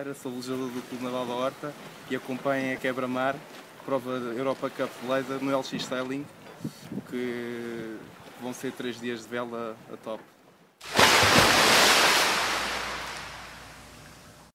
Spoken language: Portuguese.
Oliveira, sou velejador do Clube Naval da Horta e acompanho a Quebra-Mar, prova da Europa Cup de Leida no LX Sailing, que vão ser 3 dias de vela a top.